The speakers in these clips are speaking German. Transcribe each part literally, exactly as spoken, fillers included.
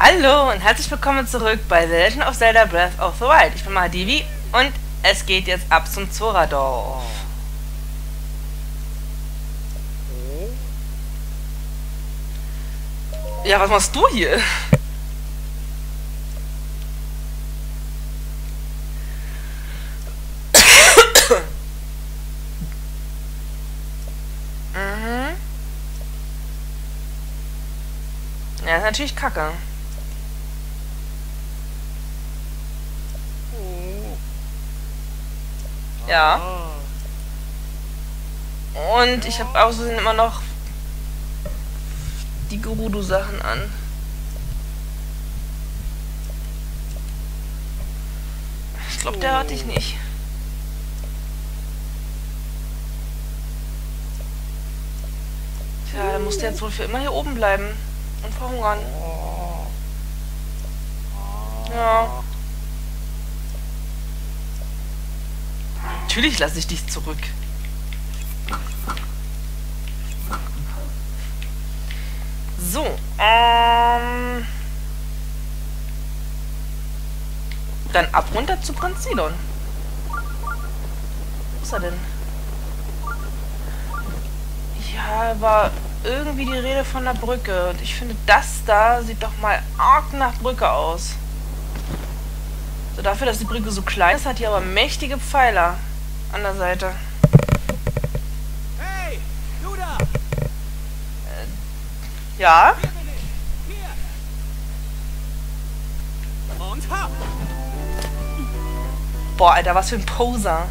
Hallo und herzlich willkommen zurück bei The Legend of Zelda Breath of the Wild. Ich bin Mahadivi und es geht jetzt ab zum Zoradorf. Ja, was machst du hier? mhm. Ja, ist natürlich kacke. Ja. Und ich habe außerdem immer noch die Gerudo-Sachen an. Ich glaube, der hört dich nicht. Tja, dann musst du jetzt wohl für immer hier oben bleiben und verhungern. Ja. Natürlich lasse ich dich zurück. So, ähm... dann ab runter zu Prinz Sidon. Wo ist er denn? Ja, war irgendwie die Rede von der Brücke. Und ich finde, das da sieht doch mal arg nach Brücke aus. So, dafür, dass die Brücke so klein ist, hat die aber mächtige Pfeiler an der Seite. Hey, du da! Äh, ja? Hier bin ich! Hier! Und ha! Boah, Alter, was für ein Poser.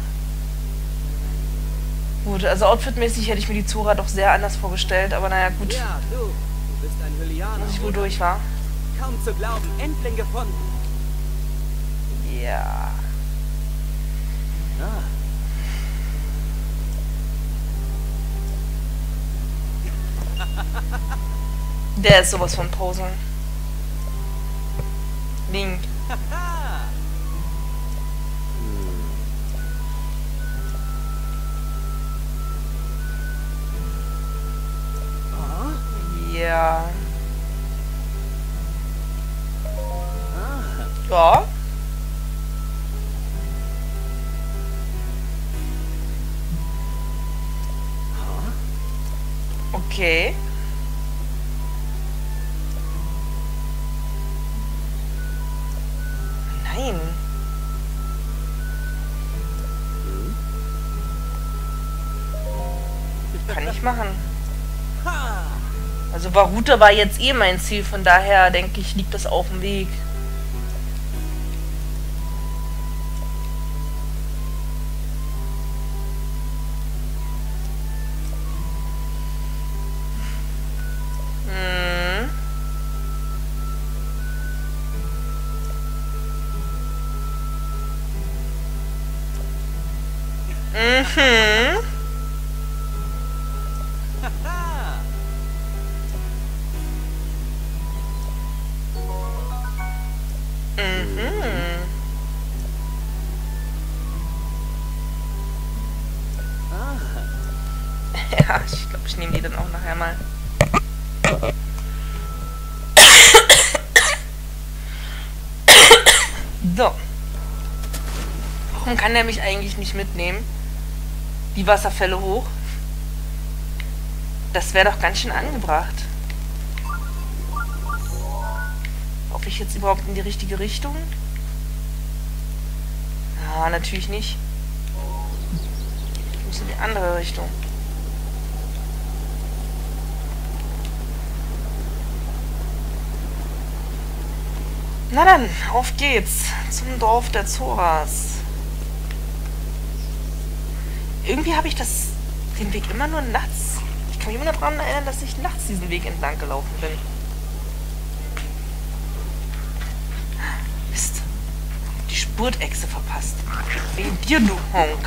Gut, also outfitmäßig hätte ich mir die Zora doch sehr anders vorgestellt, aber naja, gut. Ja, du! Du bist ein Hylianer. Dass ich wohl durch war. Kaum zu glauben, endlich gefunden. Ja. Ah. Der ist sowas von Poser. Link. Ja. Ja. Okay. Nein. Kann ich machen. Also Baruta war jetzt eh mein Ziel, von daher denke ich, liegt das auf dem Weg. Hm. Mhm. Ja, ich glaube, ich nehme die dann auch nachher mal. So. Warum kann der mich eigentlich nicht mitnehmen? Die Wasserfälle hoch. Das wäre doch ganz schön angebracht. Hoffe ich jetzt überhaupt in die richtige Richtung? Ja, natürlich nicht. Ich muss in die andere Richtung. Na dann, auf geht's zum Dorf der Zoras. Irgendwie habe ich das, den Weg immer nur nachts. Ich kann mich immer noch daran erinnern, dass ich nachts diesen Weg entlang gelaufen bin. Mist. Die Spurtechse verpasst. Wegen dir, du Honk.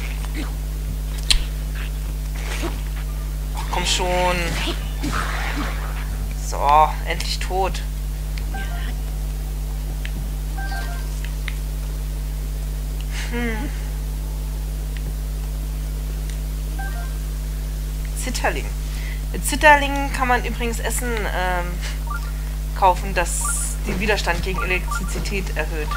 Ach, komm schon. So, endlich tot. Hm. Zitterling. Mit Zitterlingen kann man übrigens Essen ähm, kaufen, das den Widerstand gegen Elektrizität erhöht.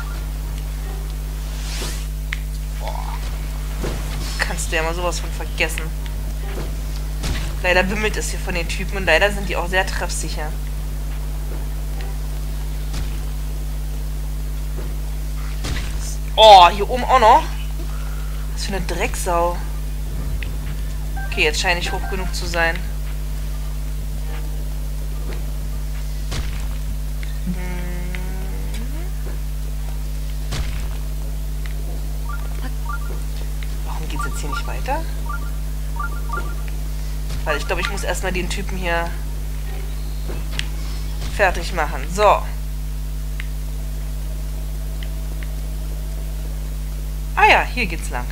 Boah. Kannst du ja mal sowas von vergessen. Leider wimmelt es hier von den Typen und leider sind die auch sehr treffsicher. Oh, hier oben auch noch. Was für eine Drecksau. Okay, jetzt scheine ich hoch genug zu sein. Warum geht's jetzt hier nicht weiter? Weil ich glaube, ich muss erstmal den Typen hier fertig machen. So. Ah ja, hier geht's lang.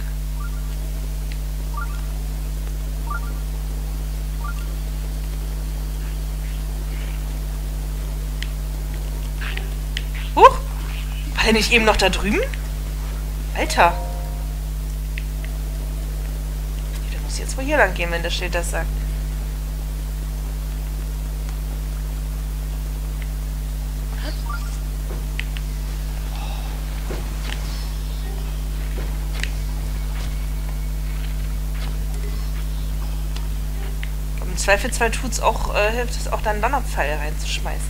Huch! War der nicht eben noch da drüben? Alter. Der muss jetzt wohl hier lang gehen, wenn das Schild das sagt. Im Zweifelsfall tut's auch, äh, hilft es auch, dann Donnerpfeil reinzuschmeißen.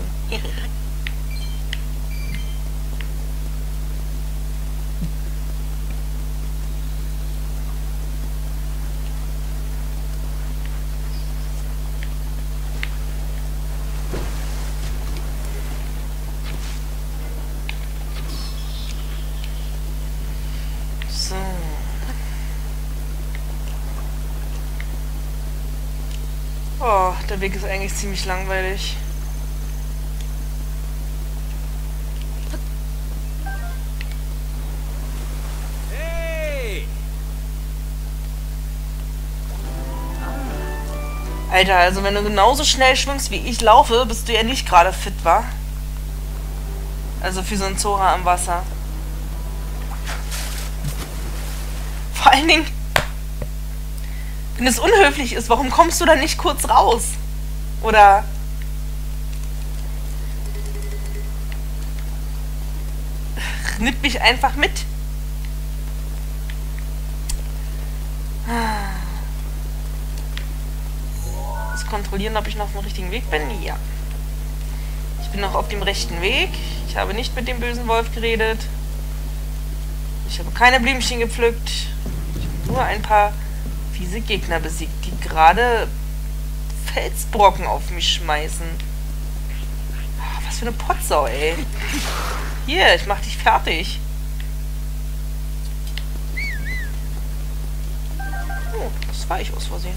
So. Oh, der Weg ist eigentlich ziemlich langweilig. Hey! Alter, also wenn du genauso schnell schwimmst, wie ich laufe, bist du ja nicht gerade fit, wa? Also für so einen Zora am Wasser. Vor allen Dingen, wenn es unhöflich ist, warum kommst du dann nicht kurz raus? Oder... nimm mich einfach mit. Ich muss kontrollieren, ob ich noch auf dem richtigen Weg bin. Ja. Ich bin noch auf dem rechten Weg. Ich habe nicht mit dem bösen Wolf geredet. Ich habe keine Blümchen gepflückt. Ich habe nur ein paar fiese Gegner besiegt, die gerade Felsbrocken auf mich schmeißen. Oh, was für eine Potsau, ey. Hier, ich mach dich fertig. Oh, das war ich aus Versehen.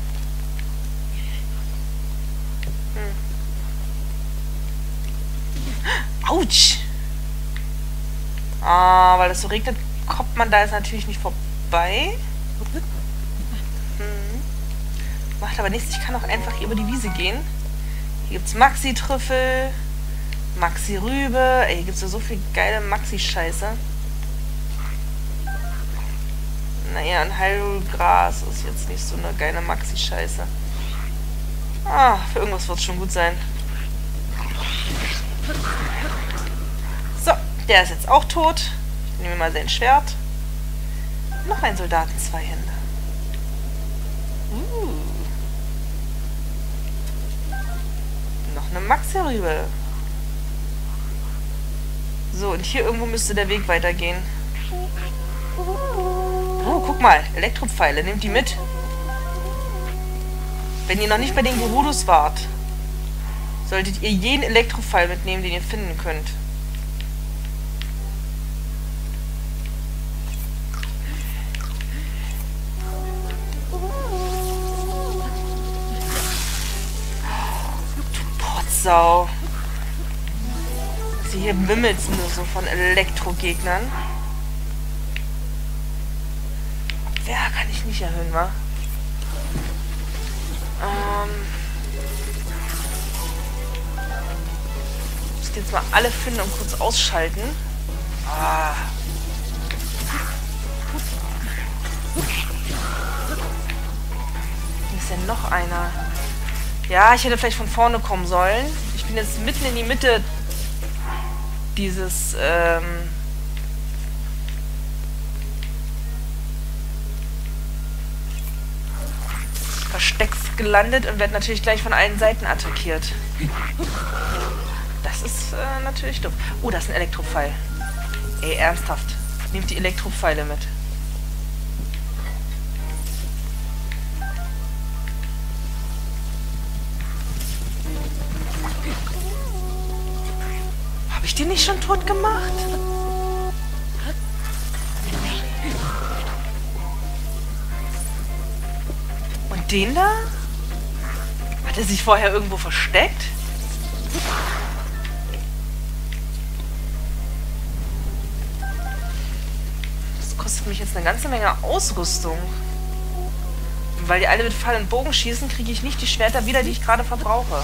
Hm. Autsch! Ah, weil es so regnet, kommt man da jetzt natürlich nicht vorbei. Hm. Macht aber nichts, ich kann auch einfach hier über die Wiese gehen. Hier gibt's Maxi-Trüffel, Maxi-Rübe. Ey, hier gibt's ja so viel geile Maxi-Scheiße. Naja, ein Heilgras ist jetzt nicht so eine geile Maxi-Scheiße. Ah, für irgendwas wird es schon gut sein. So, der ist jetzt auch tot. Ich nehme mal sein Schwert. Noch ein Soldaten, zwei Hände. Uh. Noch eine Maxi-Rübe. So, und hier irgendwo müsste der Weg weitergehen. Oh, guck mal. Elektropfeile. Nehmt die mit. Wenn ihr noch nicht bei den Gerudus wart, solltet ihr jeden Elektropfeil mitnehmen, den ihr finden könnt. Du Potsau. Sie hier wimmelt nur so von Elektrogegnern. Wer kann ich nicht erhöhen, wa? Ähm. Ich muss jetzt mal alle finden und kurz ausschalten. Ah. Hier ist ja noch einer. Ja, ich hätte vielleicht von vorne kommen sollen. Ich bin jetzt mitten in die Mitte dieses ähm, Verstecks gelandet und werde natürlich gleich von allen Seiten attackiert. Das ist äh, natürlich doof. Oh, das ist ein Elektropfeil. Ey, ernsthaft. Nehmt die Elektropfeile mit. Habe ich den nicht schon tot gemacht? Und den da? Hat er sich vorher irgendwo versteckt? Das kostet mich jetzt eine ganze Menge Ausrüstung. Und weil die alle mit Pfeil und Bogen schießen, kriege ich nicht die Schwerter wieder, die ich gerade verbrauche.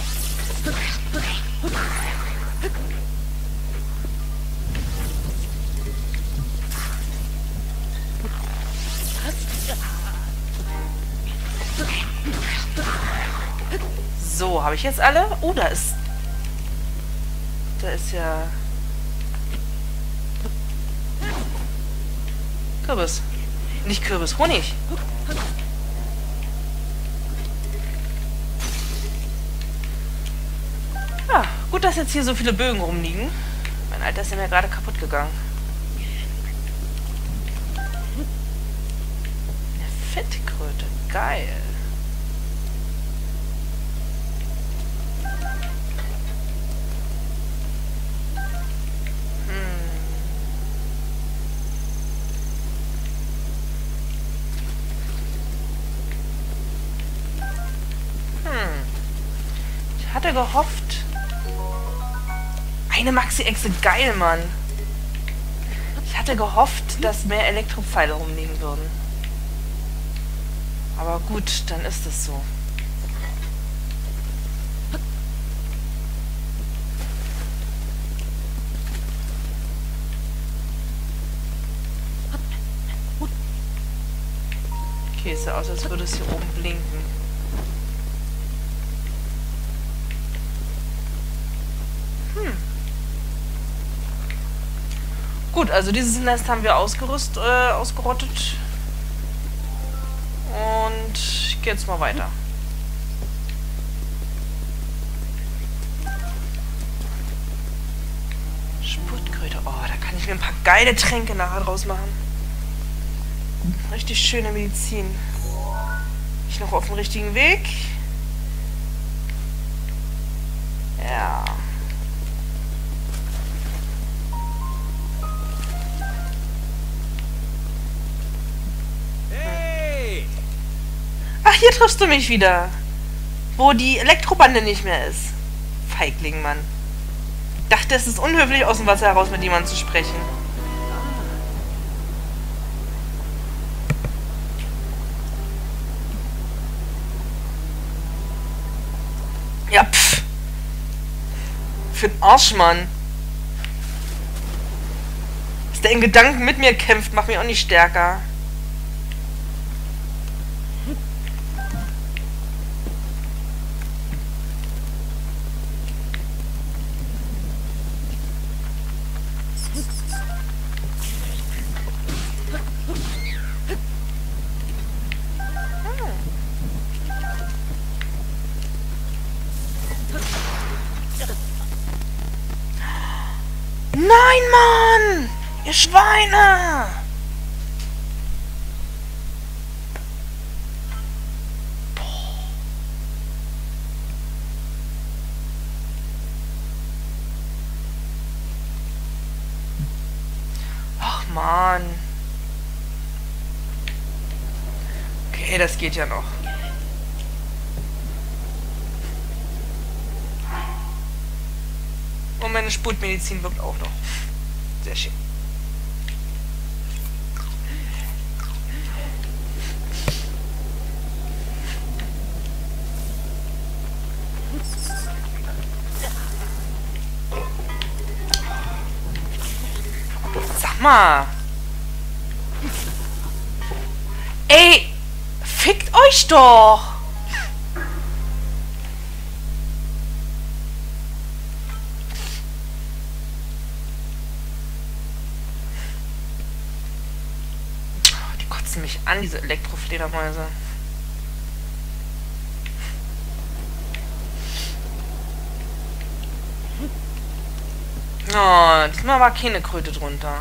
So, habe ich jetzt alle? Oh, da ist... Da ist ja... Kürbis. Nicht Kürbis, Honig. Ja, gut, dass jetzt hier so viele Bögen rumliegen. Mein Alter ist ja mir gerade kaputt gegangen. Eine Fettkröte, geil. Ich hatte gehofft... Eine Maxi-Echse, geil, Mann. Ich hatte gehofft, dass mehr Elektropfeile rumliegen würden. Aber gut, dann ist es so. Okay, es sieht aus, als würde es hier oben blinken. Hm. Gut, also dieses Nest haben wir ausgerüst, äh, ausgerottet. Und ich gehe jetzt mal weiter. Spurtkröte. Oh, da kann ich mir ein paar geile Tränke nachher draus machen. Richtig schöne Medizin. Ich noch auf dem richtigen Weg? Ja. Hey! Ach, hier triffst du mich wieder. Wo die Elektrobande nicht mehr ist. Feigling, Mann. Dachte, es ist unhöflich, aus dem Wasser heraus mit jemandem zu sprechen. Ja, pff. Für den Arsch, Mann. Dass der in Gedanken mit mir kämpft, macht mich auch nicht stärker. Nein, Mann! Ihr Schweine! Boah. Ach, Mann. Okay, das geht ja noch. Und meine Sputmedizin wirkt auch noch. Sehr schön. Sag mal. Ey, fickt euch doch. kotzen mich an, diese Elektrofledermäuse. Oh, diesmal war keine Kröte drunter.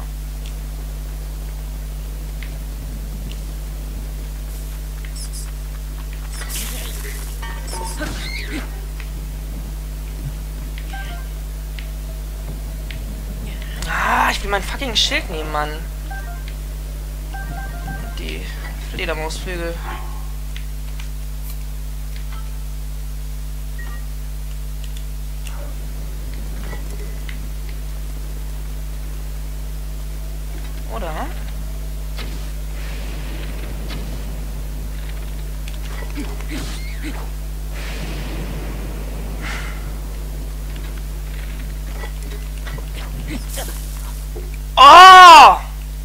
Ah, ich will mein fucking Schild nehmen, Mann. Die Fledermausflügel. Oder? Oh!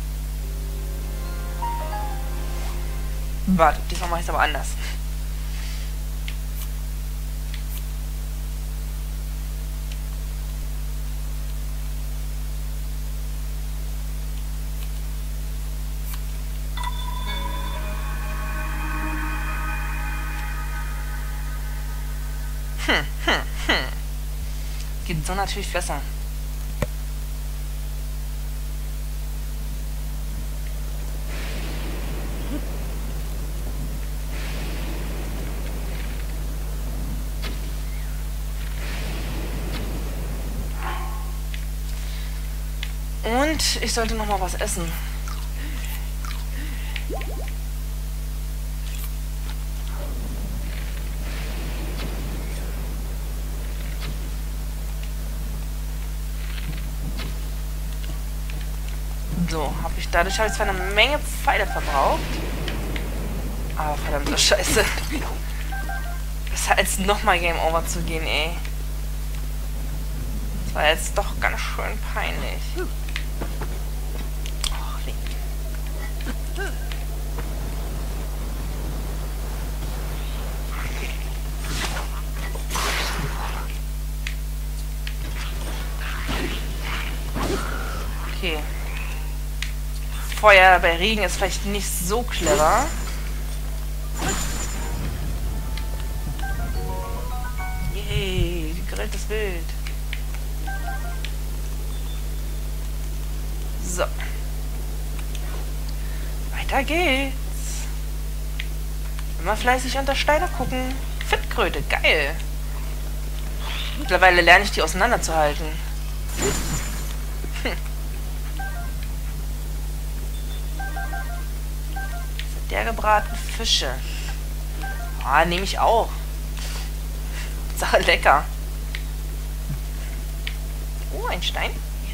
Warte, diesmal mache ich es aber anders. Hm, hm, hm. Geht so natürlich besser. Und ich sollte noch mal was essen. So, habe ich dadurch habe ich zwar eine Menge Pfeile verbraucht. Aber verdammte Scheiße. Besser als nochmal Game Over zu gehen, ey. Das war jetzt doch ganz schön peinlich. Och, nee. Okay. Feuer bei Regen ist vielleicht nicht so clever. Yay, gegrilltes Wild. So. Weiter geht's. Immer fleißig unter Steine gucken. Fettkröte, geil. Mittlerweile lerne ich die auseinanderzuhalten. Hm. Der gebratene Fische. Ah, nehme ich auch. Sache lecker. Oh, ein Stein.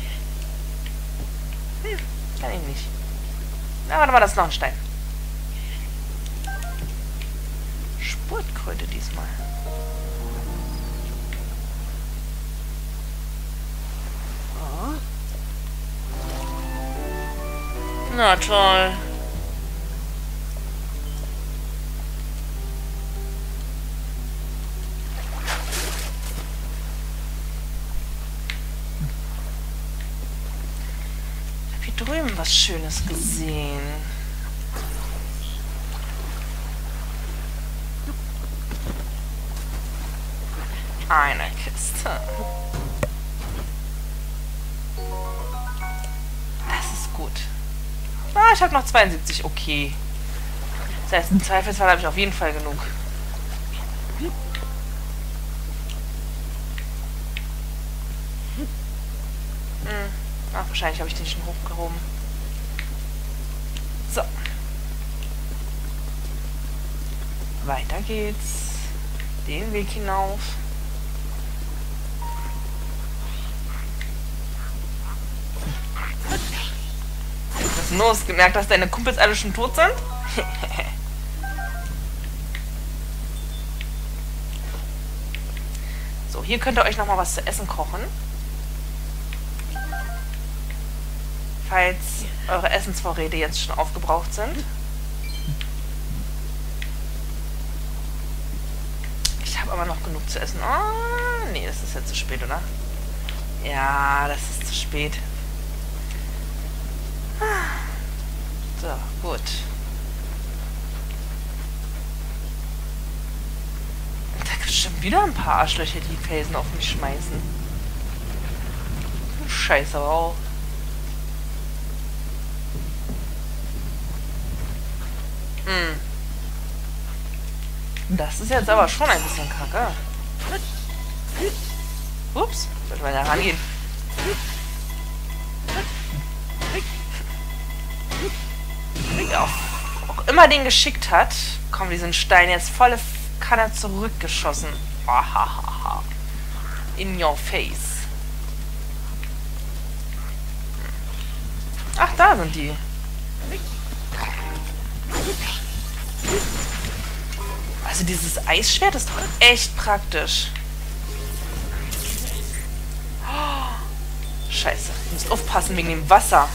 Hm, kann ich nicht. Na, warte mal, das ist noch ein Stein. Spurtkröte diesmal. Na toll. Drüben was Schönes gesehen. Eine Kiste. Das ist gut. Ah, ich habe noch zweiundsiebzig. Okay. Das heißt, im Zweifelsfall habe ich auf jeden Fall genug. Hm. Ach, wahrscheinlich habe ich den schon hochgehoben. So. Weiter geht's. Den Weg hinauf. Was ist denn los? Gemerkt, dass deine Kumpels alle schon tot sind? So, hier könnt ihr euch noch mal was zu essen kochen. Falls eure Essensvorräte jetzt schon aufgebraucht sind. Ich habe aber noch genug zu essen. Oh, nee, das ist jetzt zu spät, oder? Ja, das ist zu spät. So, gut. wieder ein paar Arschlöcher, die Felsen auf mich schmeißen. Scheiße aber auch. Hm. Das ist jetzt aber schon ein bisschen kacke. Ups, sollte man ja rangehen. Ja, auch immer den geschickt hat. Komm, diesen Stein jetzt volle Kanne zurückgeschossen. In your face. Ach, da sind die. Also dieses Eisschwert ist doch echt praktisch. Oh, Scheiße, ich muss aufpassen wegen dem Wasser.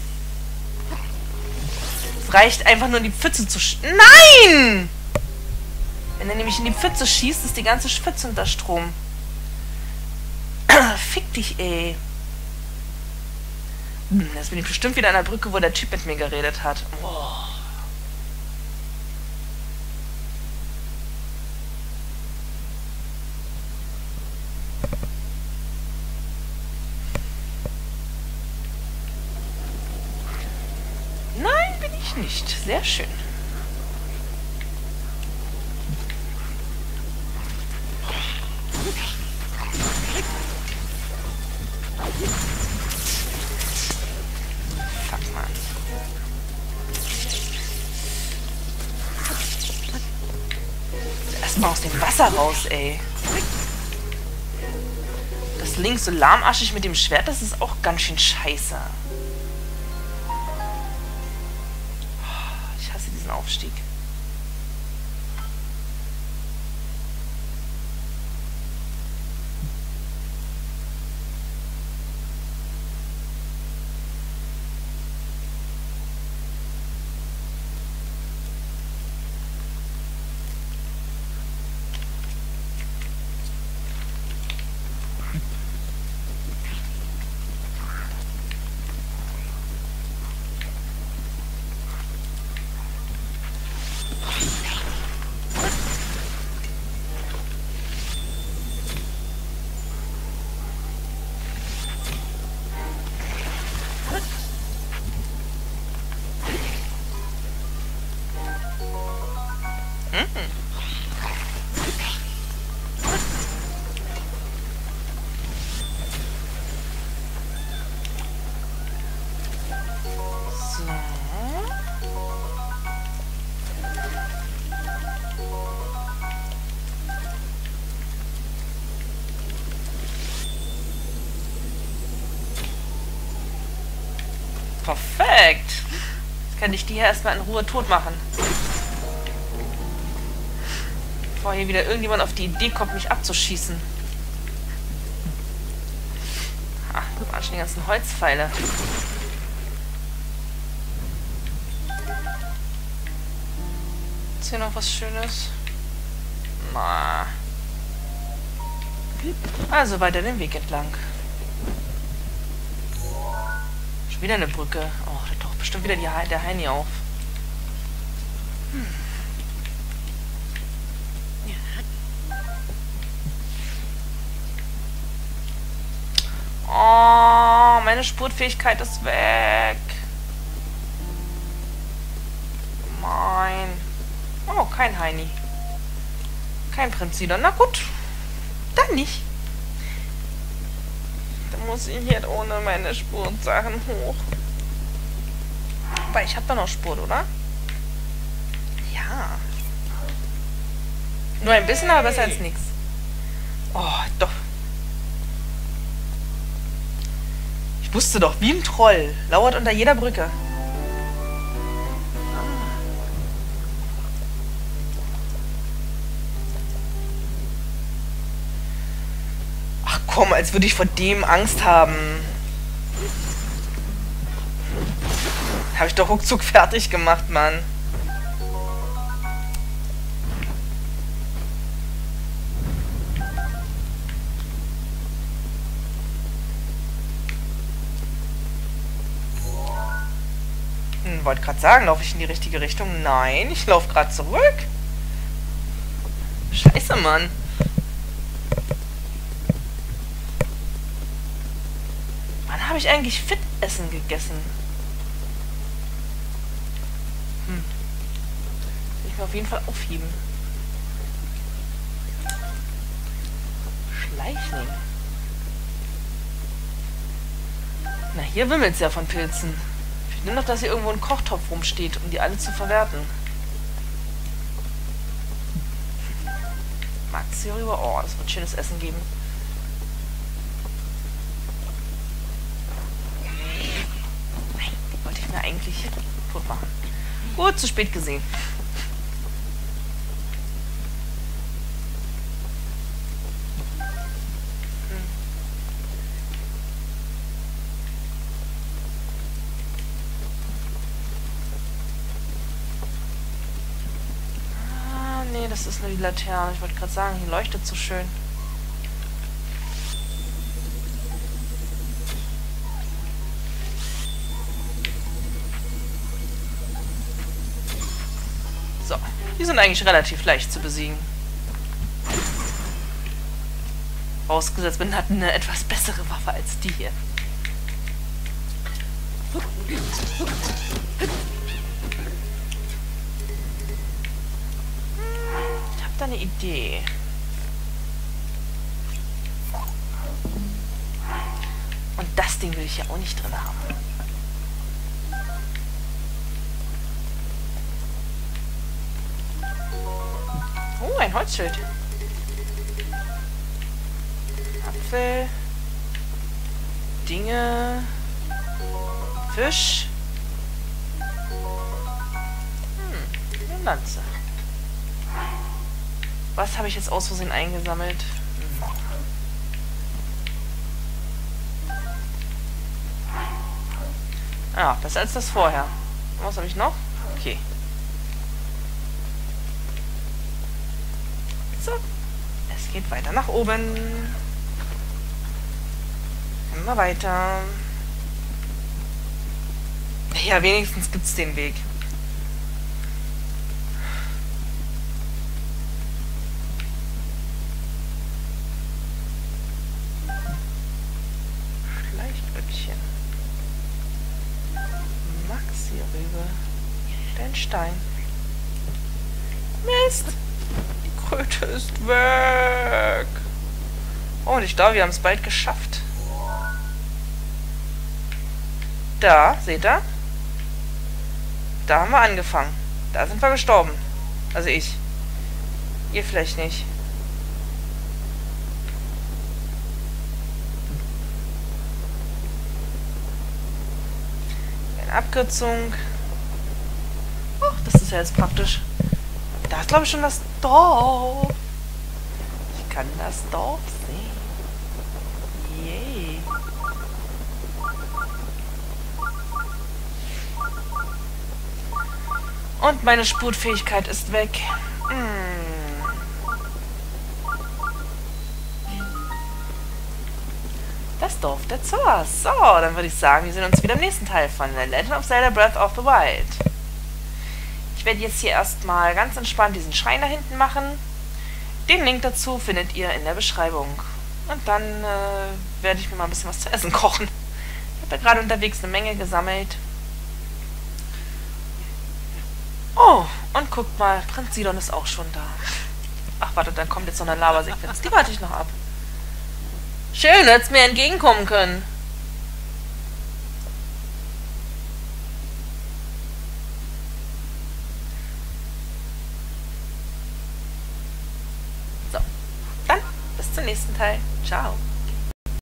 Es reicht einfach nur in die Pfütze zu sch... Nein! Wenn er nämlich in die Pfütze schießt, ist die ganze Pfütze unter Strom. Fick dich, ey. Hm, jetzt bin ich bestimmt wieder an der Brücke, wo der Typ mit mir geredet hat. Oh. Nein, bin ich nicht. Sehr schön. Fuck, Mann. Erstmal aus dem Wasser raus, ey. Das links so lahmarschig mit dem Schwert, das ist auch ganz schön scheiße. Ich hasse diesen Aufstieg. Perfekt. Jetzt kann ich die hier erstmal in Ruhe tot machen. Bevor hier wieder irgendjemand auf die Idee kommt, mich abzuschießen. Ach, guck mal, schon die ganzen Holzpfeile. Ist hier noch was Schönes? Na. Also weiter den Weg entlang. Schon wieder eine Brücke. Oh, da taucht bestimmt wieder die He der Heini auf. Hm. Oh, meine Spurtfähigkeit ist weg. Mein. Oh, kein Heini. Kein Prinzidon. Na gut. Dann nicht. Dann muss ich hier ohne meine Spurtsachen hoch. Aber ich habe da noch Spurt, oder? Ja. Nur ein bisschen, aber besser als nichts. Oh, doch. Ich wusste doch, wie ein Troll. Lauert unter jeder Brücke. Ach komm, als würde ich vor dem Angst haben. Habe ich doch ruckzuck fertig gemacht, Mann. Hm, wollte gerade sagen, laufe ich in die richtige Richtung? Nein, ich laufe gerade zurück. Scheiße, Mann. habe ich eigentlich Fit-Essen gegessen? Hm. Will ich mir auf jeden Fall aufheben. Schleichling. Na, hier wimmelt es ja von Pilzen. Ich will nur noch, dass hier irgendwo ein Kochtopf rumsteht, um die alle zu verwerten. Magst du hier rüber? Oh, das wird schönes Essen geben. Nein, die wollte ich mir eigentlich tot machen. Gut, zu spät gesehen. Das ist nur die Laterne. Ich wollte gerade sagen, hier leuchtet so schön. So, die sind eigentlich relativ leicht zu besiegen. Vorausgesetzt, man hat eine etwas bessere Waffe als die hier. Ich habe da eine Idee. Und das Ding will ich ja auch nicht drin haben. Oh, ein Holzschild. Apfel. Dinge. Fisch. Hm, eine Lanze. Was habe ich jetzt aus Versehen eingesammelt? Hm. Ah, besser als das vorher. Was habe ich noch? Okay. So. Es geht weiter nach oben. Immer weiter. Ja, wenigstens gibt's den Weg. Schleichböckchen. Maxi-Rübe. Den Stein. Mist! Die Kröte ist weg. Oh, und ich glaube, wir haben es bald geschafft. Da, seht ihr? Da haben wir angefangen. Da sind wir gestorben. Also ich. Ihr vielleicht nicht. Eine Abkürzung. Oh, das ist ja jetzt praktisch. Da ist, glaube ich, schon das Dorf. Ich kann das Dorf sehen. Yay. Und meine Sputfähigkeit ist weg. Hm. Das Dorf der Zoas. So, dann würde ich sagen, wir sehen uns wieder im nächsten Teil von The Legend of Zelda Breath of the Wild. Ich werde jetzt hier erstmal ganz entspannt diesen Schrein da hinten machen. Den Link dazu findet ihr in der Beschreibung. Und dann äh, werde ich mir mal ein bisschen was zu essen kochen. Ich habe ja gerade unterwegs eine Menge gesammelt. Oh, und guckt mal, Prinz Sidon ist auch schon da. Ach, warte, dann kommt jetzt noch eine Lavasequenz. Die warte ich noch ab. Schön, hättest mir entgegenkommen können. So, dann bis zum nächsten Teil. Ciao.